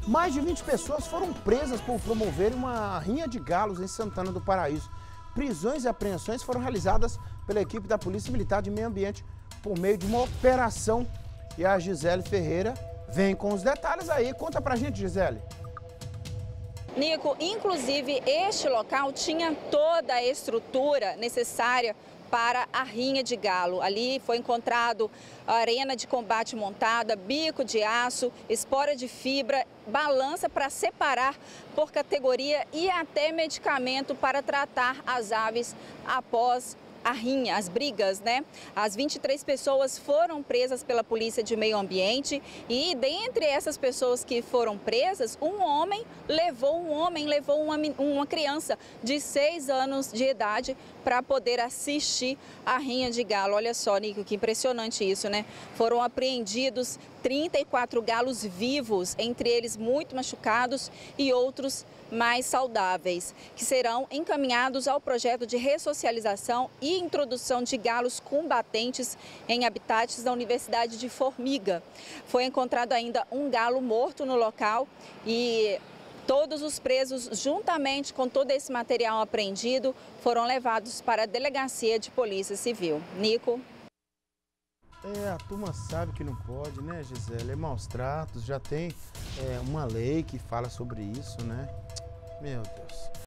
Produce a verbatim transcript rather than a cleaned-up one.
Mais de vinte pessoas foram presas por promoverem uma rinha de galos em Santana do Paraíso. Prisões e apreensões foram realizadas pela equipe da Polícia Militar de Meio Ambiente por meio de uma operação. E a Gisele Ferreira vem com os detalhes aí. Conta pra gente, Gisele. Nico, inclusive este local tinha toda a estrutura necessária para a rinha de galo. Ali foi encontrado arena de combate montada, bico de aço, espora de fibra, balança para separar por categoria e até medicamento para tratar as aves após a rinha, as brigas, né? As vinte e três pessoas foram presas pela Polícia de Meio Ambiente e dentre essas pessoas que foram presas, um homem levou um homem levou uma, uma criança de seis anos de idade para poder assistir a rinha de galo. Olha só, Nico, que impressionante isso, né? Foram apreendidos trinta e quatro galos vivos, entre eles muito machucados e outros mais saudáveis, que serão encaminhados ao projeto de ressocialização e introdução de galos combatentes em habitats da Universidade de Formiga. Foi encontrado ainda um galo morto no local e todos os presos, juntamente com todo esse material apreendido, foram levados para a Delegacia de Polícia Civil. Nico. É, a turma sabe que não pode, né, Gisele? É maus tratos, já tem é, uma lei que fala sobre isso, né? Meu Deus.